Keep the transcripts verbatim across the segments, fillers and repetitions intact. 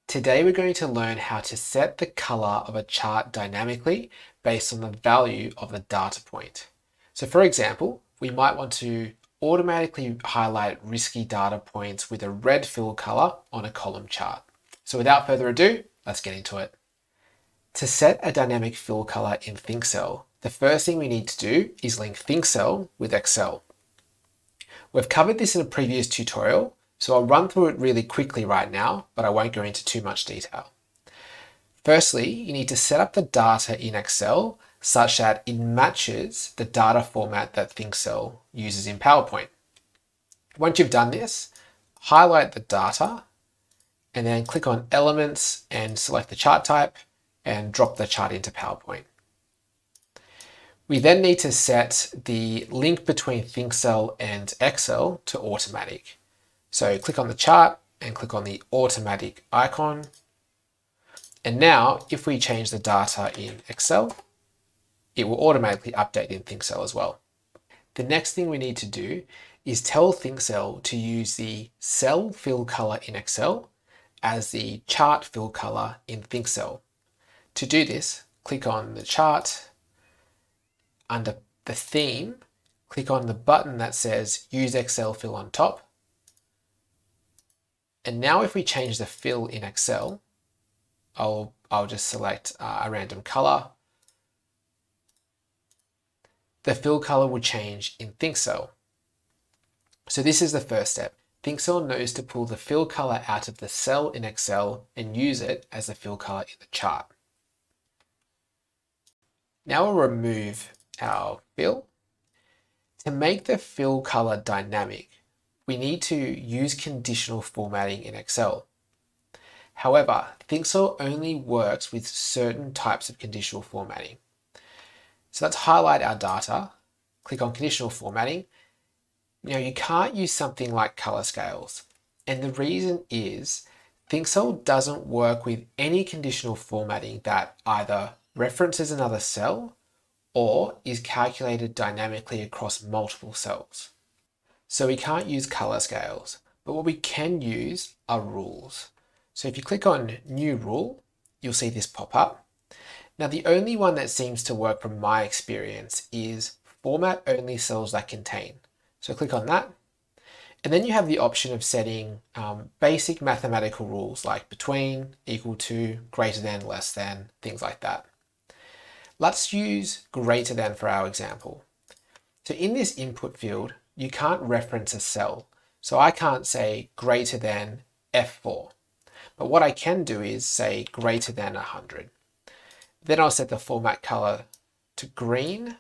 Today we're going to learn how to set the color of a chart dynamically based on the value of the data point. So for example, we might want to automatically highlight risky data points with a red fill color on a column chart. So without further ado, let's get into it. To set a dynamic fill color in ThinkCell, the first thing we need to do is link ThinkCell with Excel. We've covered this in a previous tutorial, so I'll run through it really quickly right now, but I won't go into too much detail. Firstly, you need to set up the data in Excel such that it matches the data format that ThinkCell uses in PowerPoint. Once you've done this, highlight the data and then click on Elements and select the chart type and drop the chart into PowerPoint. We then need to set the link between ThinkCell and Excel to automatic. So click on the chart and click on the automatic icon. And now if we change the data in Excel, it will automatically update in ThinkCell as well. The next thing we need to do is tell ThinkCell to use the cell fill color in Excel as the chart fill color in ThinkCell. To do this, click on the chart. Under the theme, click on the button that says Use Excel Fill on top. And now if we change the fill in Excel, I'll, I'll just select uh, a random color. The fill color will change in ThinkCell. So this is the first step. ThinkCell knows to pull the fill color out of the cell in Excel and use it as the fill color in the chart. Now we'll remove our fill. To make the fill color dynamic, we need to use conditional formatting in Excel. However, ThinkCell only works with certain types of conditional formatting. So let's highlight our data, click on conditional formatting. Now you can't use something like color scales. And the reason is ThinkCell doesn't work with any conditional formatting that either references another cell or is calculated dynamically across multiple cells. So we can't use color scales, but what we can use are rules. So if you click on New Rule, you'll see this pop up. Now the only one that seems to work from my experience is Format Only Cells That Contain. So click on that. And then you have the option of setting um, basic mathematical rules like between, equal to, greater than, less than, things like that. Let's use greater than for our example. So in this input field, you can't reference a cell. So I can't say greater than F four. But what I can do is say greater than one hundred. Then I'll set the format color to green.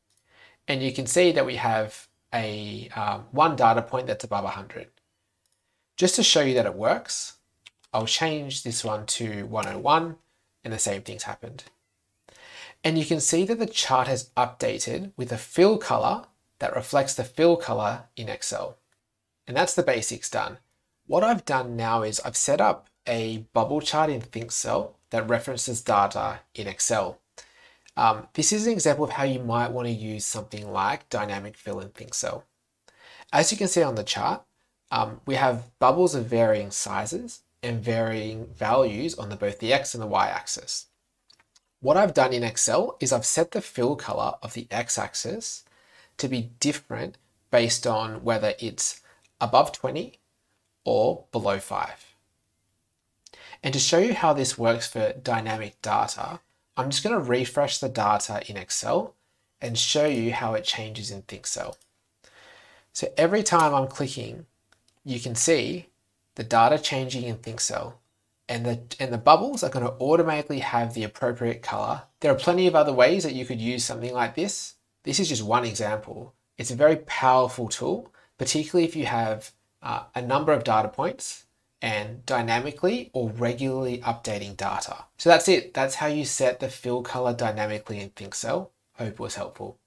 And you can see that we have a um, one data point that's above one hundred. Just to show you that it works, I'll change this one to one oh one and the same thing's happened. And you can see that the chart has updated with a fill color that reflects the fill color in Excel. And that's the basics done. What I've done now is I've set up a bubble chart in ThinkCell that references data in Excel. Um, this is an example of how you might want to use something like dynamic fill in ThinkCell. As you can see on the chart, um, we have bubbles of varying sizes and varying values on the, both the X and the Y axis. What I've done in Excel is I've set the fill color of the X-axis to be different based on whether it's above twenty or below five. And to show you how this works for dynamic data, I'm just going to refresh the data in Excel and show you how it changes in ThinkCell. So every time I'm clicking, you can see the data changing in ThinkCell. And the, and the bubbles are going to automatically have the appropriate color. There are plenty of other ways that you could use something like this. This is just one example. It's a very powerful tool, particularly if you have uh, a number of data points and dynamically or regularly updating data. So that's it. That's how you set the fill color dynamically in ThinkCell. Hope it was helpful.